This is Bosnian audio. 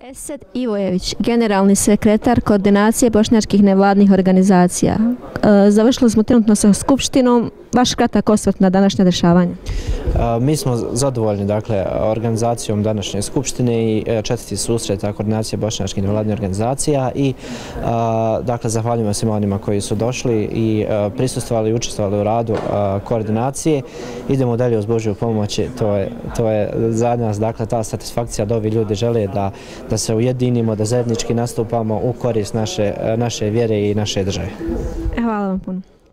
Esed Ivojević, generalni sekretar koordinacije bošnjačkih nevladnih organizacija. Završili smo trenutno sa skupštinom. Vaš kratak osvrt na današnje dešavanje. Mi smo zadovoljni organizacijom današnje skupštine i četvrti susret koordinacije bošnjačkih nevladnih organizacija i zahvaljujemo svima onima koji su došli i prisustvovali i učestvovali u radu koordinacije. Idemo dalje uz Božju pomoć, to je za nas ta satisfakcija da ovi ljudi žele da se ujedinimo, da zajednički nastupamo u korist naše vjere i naše države. Hvala vam puno.